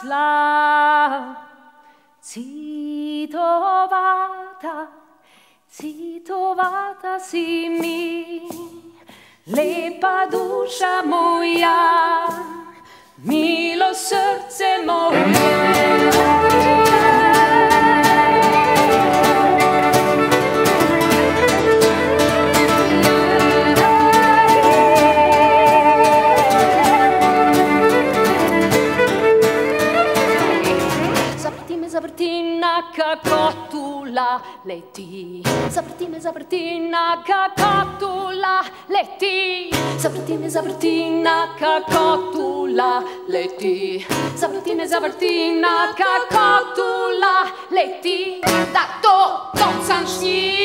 dorasla, citovata si mi, lepa duša moja, milo srce moje. Zavrtina kakotula leti, zavrtina kakotula leti, zavrtina kakotula leti, zavrtina kakotula leti, da to sam śni.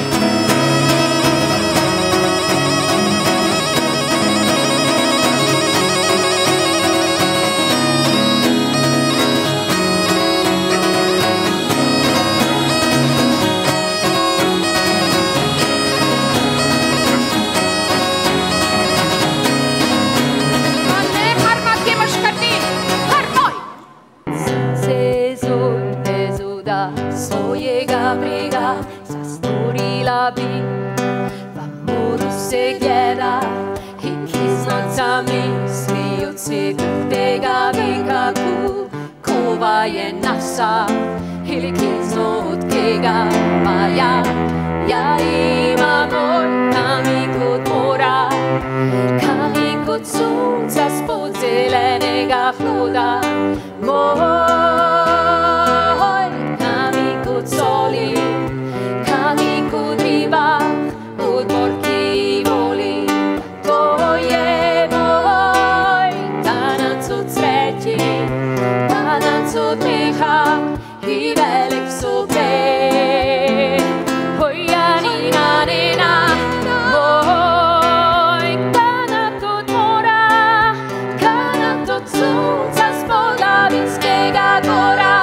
Svojega brega zastorila bi, v moru se gleda in z nocami smejući tega bi kako kova je naša ili kizno od kega pa ja imam moj kamik od mora, kamik od sunca spod zelenega hloda, soli, kamik od riba, od morki voli. To je moj tanac od sreći, tanac od meha i velik sobe. Oj, Janina, nena, moj kanat od mora, kanat od sunca spod Lavinskega gora.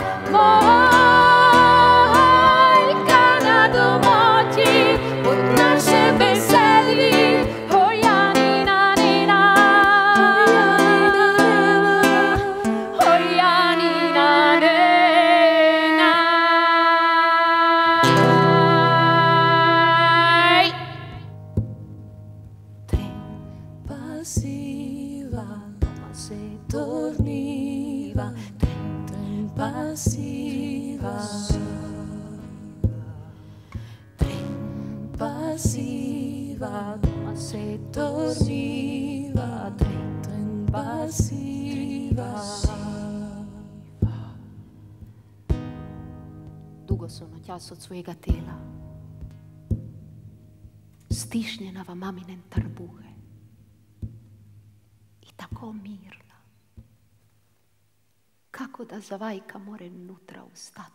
Dugo so noćas od svojega tela, stišnjena v maminen trbuhe i tako mirna, kako da zavajka more nutra ustat.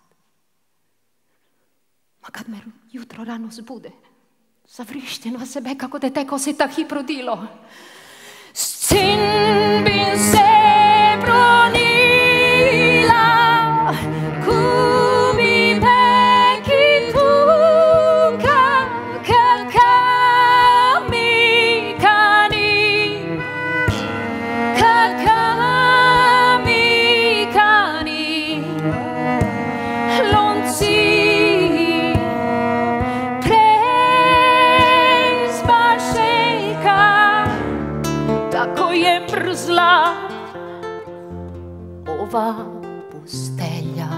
Ma kad me jutro rano zbude, zavrišten v sebe, kako dete, ko se tak hip rodilo. Sin bin se pronila, ova pustelja.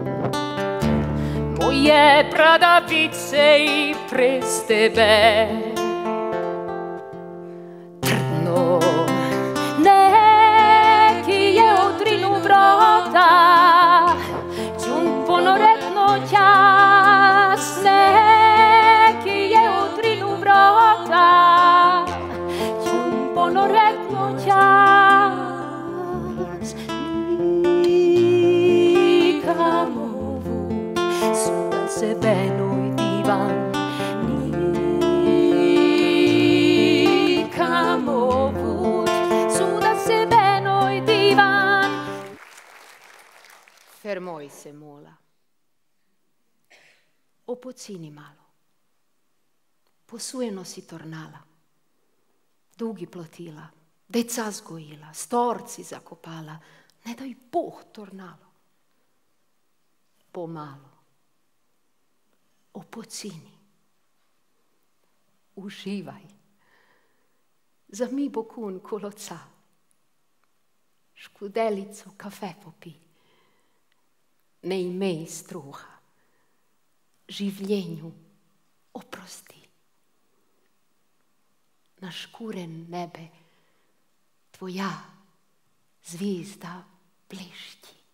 Moje bradavice i prez tebe trdno neki je odrinu vrata, čun ponoretno čas, neki je odrinu vrata, čun ponoretno čas. Sebenoj divan, nikam ovud, suda sebenoj divan. Fermoj se mola, opocini malo, posujeno si tornala, dugi plotila, deca zgojila, storci zakopala, Ne daj Bog tornalo. Pomalo. Opocini. Uživaj. Zami bokun koloca. Škudelico kafe popi. Ne imej struha. Življenju oprosti. Na škuren nebe tvoja zvijezda blešti.